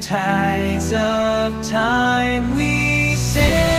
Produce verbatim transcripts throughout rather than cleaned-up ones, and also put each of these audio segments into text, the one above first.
tides of time we sail.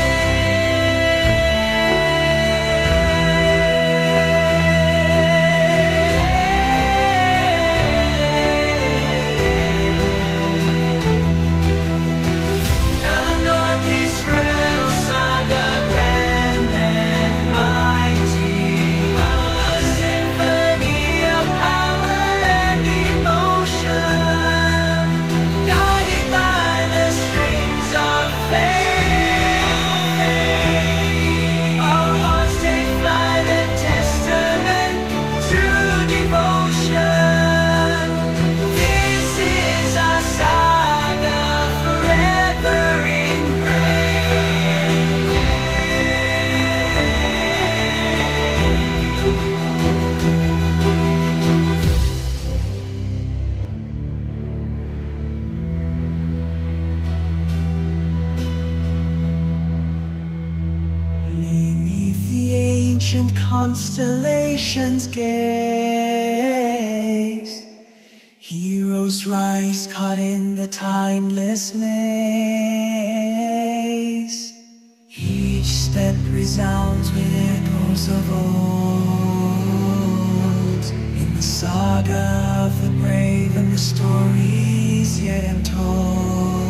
Ancient constellations gaze, heroes rise caught in the timeless maze. Each step resounds with echoes of old, in the saga of the brave and the stories yet untold.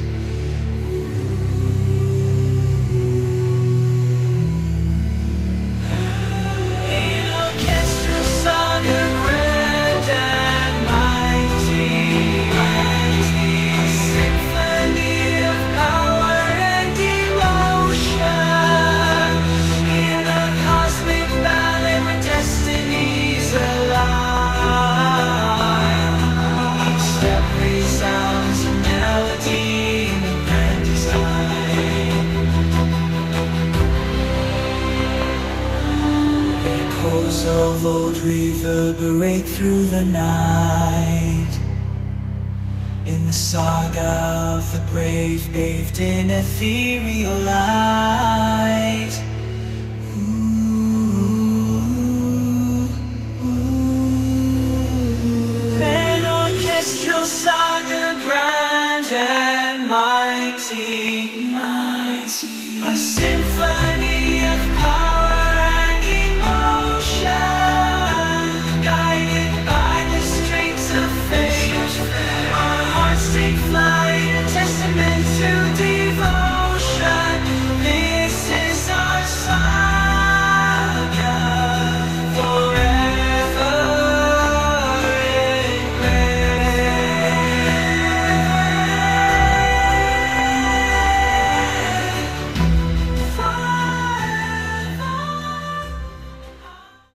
Echoes of old reverberate through the night, in the saga of the brave bathed in ethereal light. Ooh, ooh. An orchestral saga grand and mighty, mighty, a symphony